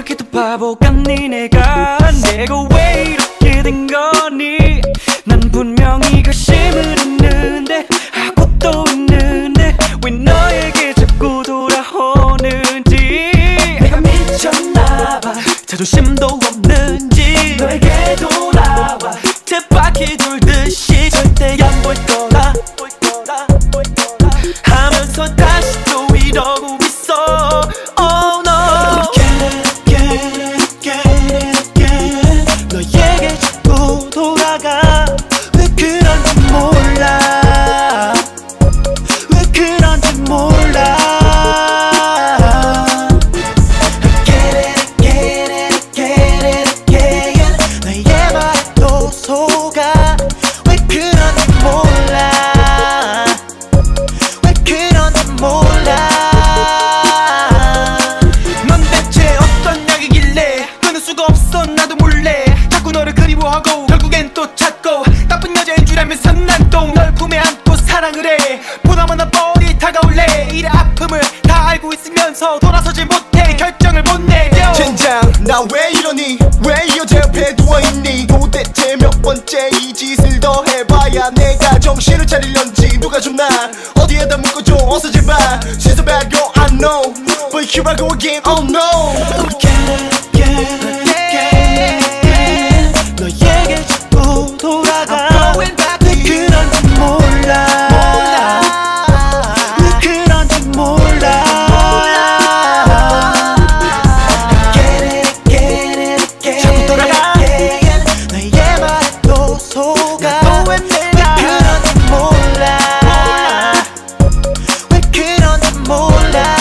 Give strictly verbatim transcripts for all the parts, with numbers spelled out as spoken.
이렇게도 바보 같니 내가. 내가 왜 이렇게 된 거니. 난 분명히 결심을 했는데 하고 또 있는데 왜 너에게 자꾸 돌아오는지. 내가 미쳤나봐. 자존심도 없는지 너에게 돌아와 쳇바퀴 돌듯이 절대 안 볼 거라 하면서 다시 또 이러고 있어. Oh no. Get it, get it, get it again. 너에게 자꾸 돌아가. 왜 그런지 몰라. 왜 그런지 몰라. Get it, get it, get it again. 너의 말에 또 속아. 왜 그런지 몰라. 왜 그런지 몰라. 넌 대체 어떤 약이길래 끊을 수가 없어 나도 몰래. 자꾸 너를 그리워하고 결국엔 또 찾고 나쁜 여자인 줄 알면서 난 또 널 품에 안고 사랑을 해. 보나마나 뻔히 다가올래. 이래 아픔을 다 알고 있으면서 돌아서지 못해. 결정을 못 내려. 젠장 나 왜 이러니. 왜 이 여자 옆에 누워있니. 도대체 몇 번째 이 짓을 더 해봐야 내가 정신을 차리려는지. 누가 좀 나 어디에다 묶어줘 어서 제발. She's a bad girl I know but here I go again oh no. Get it, get it, get it. 너에게 자꾸 돌아가. 왜 그런지 몰라. 왜 그런지 몰라. Get it, get it, get it. 자꾸 돌아가. 너의 말에 또 속아. 왜 그런지 몰라. 왜 그런지 몰라.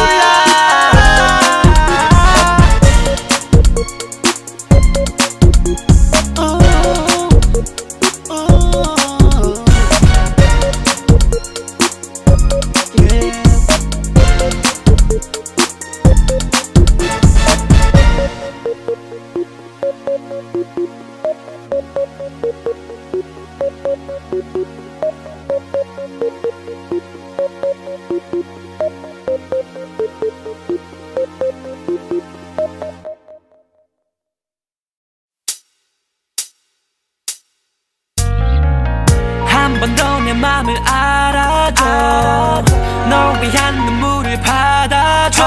한 번 더 내 맘을 알아줘. 널 위한 눈물을 받아줘.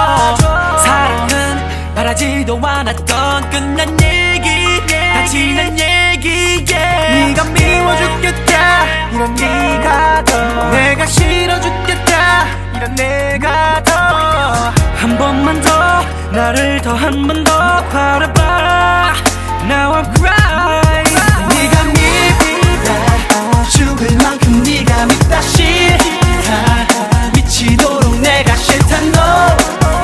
사랑은 바라지도 않았던 끝난 얘기. 다 지난 얘기. 네가 미워 죽겠다 이런 네가 더. 내가 싫어 죽겠다 이런 내가 더. 한 번만 더 나를 더 한 번 더 바라봐. Now I'm crying. 네가 밉다 죽을 만큼 네가 밉다 싫다. 미치도록 내가 싫다 너.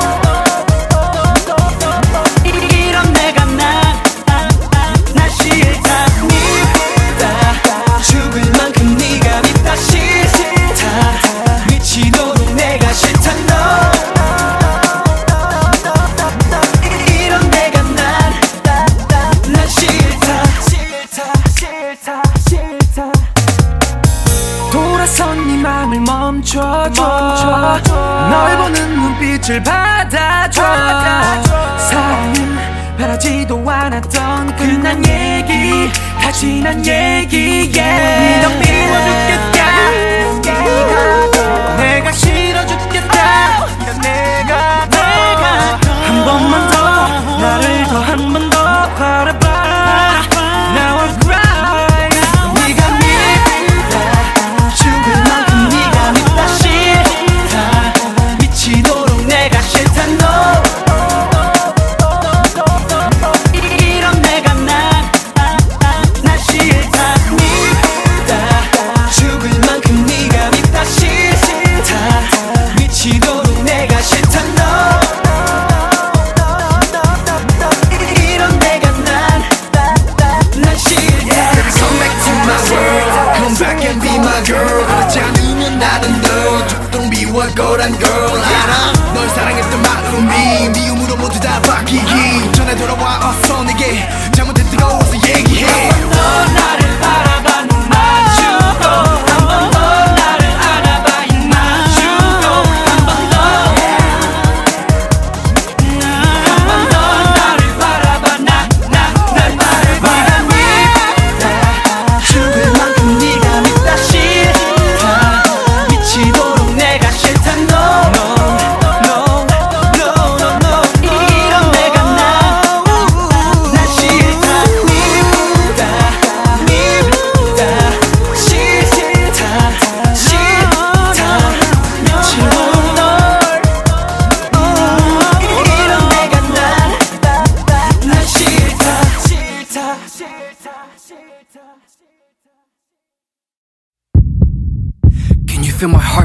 이런 내가 난, 난 싫다. 밉다 죽을 만큼 네가 밉다 싫다. 미치도록 내가 싫다 너. 이런 내가 난, 난 싫다 싫다 싫다 싫다. 돌아선 네 맘을 멈춰줘. 멈춰줘. 널 보는 눈빛을 받아줘. 받아줘. 사랑은 바라지도 않았던 끝난 얘기. 다 지난 얘기. yeah. 네가 미워 죽겠다 네가 더. 내가 싫어 죽겠다 이런 내가 더. 한 번만 더 나를 더 한 번 더 바라봐. Now I'm crying. 네가 밉다 죽을 만큼 네가 밉다 싫다. 미치도록 내가 싫다 너. 이런 내가 난, 난 싫다. 밉다 죽을 만큼 네가 밉다 싫다. 미치도록 내가 싫다 너. 이런 내가 난, 난 싫다. Come back to my world Come back and be my girl. 그렇지 않으면 나는 널 조금 미워거란 girl 알아. 널 사랑했던 마음이 미움으로 모두 다 바뀌기 전에 돌아와 어서 내게 잘못된 뜨거워서 얘기해. 너 나를 바라봐 눈 맞추고. 한 번 더 나를 안아봐 입 맞추고. 한 번 더 한 번 더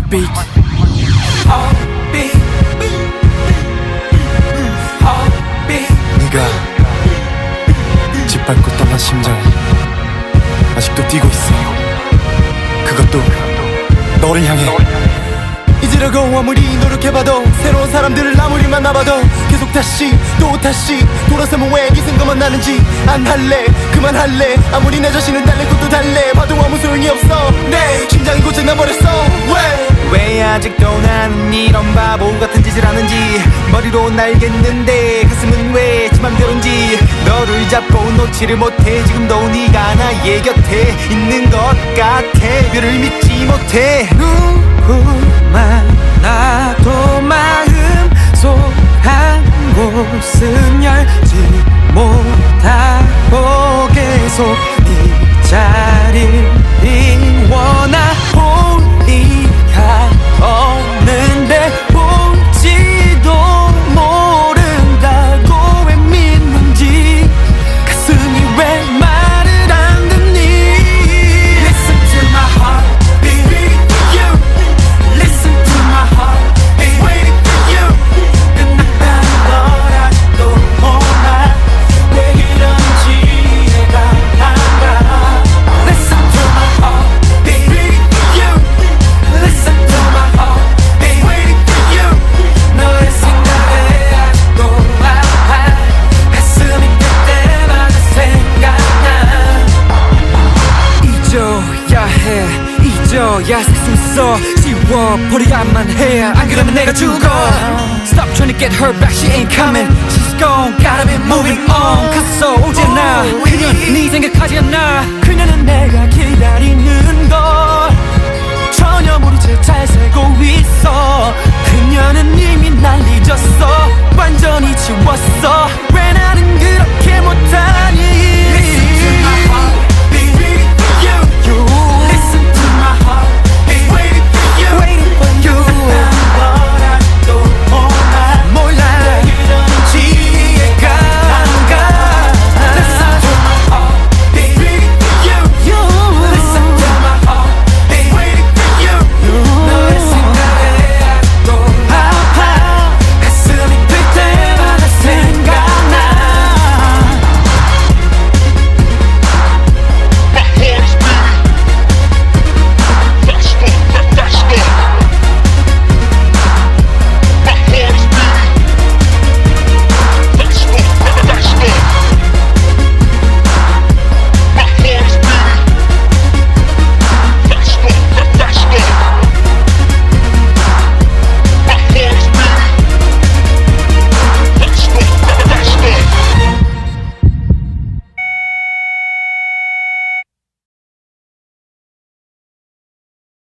Heartbeat Heartbeat Heartbeat 네가 짓밟고 떠난 심장 아직도 뛰고 있어. 그것도 너를 향해. 잊으려고 아무리 노력해봐도 새로운 사람들을 아무리 만나봐도 계속 다시 또 다시 돌아서면 왜 이 생각만 나는지 안 할래 그만할래. 아무리 내 자신은 달랠 것도 달래 봐도 아무 소용이 없어. 내 심장이 고장나버렸어. 왜 왜 아직도 나는 이런 바보 같은 짓을 하는지 머리로 날겠는데 가슴은 왜 지 맘대로인지 너를 잡고 놓지를 못해. 지금도 네가 나의 곁에 있는 것 같아. 별을 믿지 못해. 누구만 나도 마음 속 한 곳은 열지 못하고 계속 이 자리를 원하. 없는데 볼지도 모른다고 왜 믿는지 가슴이 왜 말을 안 듣니. Listen to my heartbeat for you. Listen to my heartbeat waiting for you. 끝났다는 걸 아직도 몰라. 왜 이런지 이해가 안 가. Listen to my heartbeat for you. Listen to my heartbeat waiting for you. 너의 생각에 아직도 아파. 가슴이 그때마다 생각나. 잊어야 해 잊어야 살 수 있어. 지워버려야만 해 안 그러면 내가 죽어. Stop trying to get her back, she ain't coming. She's gone, gotta be moving on. 갔어 언제나 그녀는 네 생각하지 않나. 그녀는 내가 기다리는 걸 전혀 모른 채 잘 살고 있어. 그녀는 이미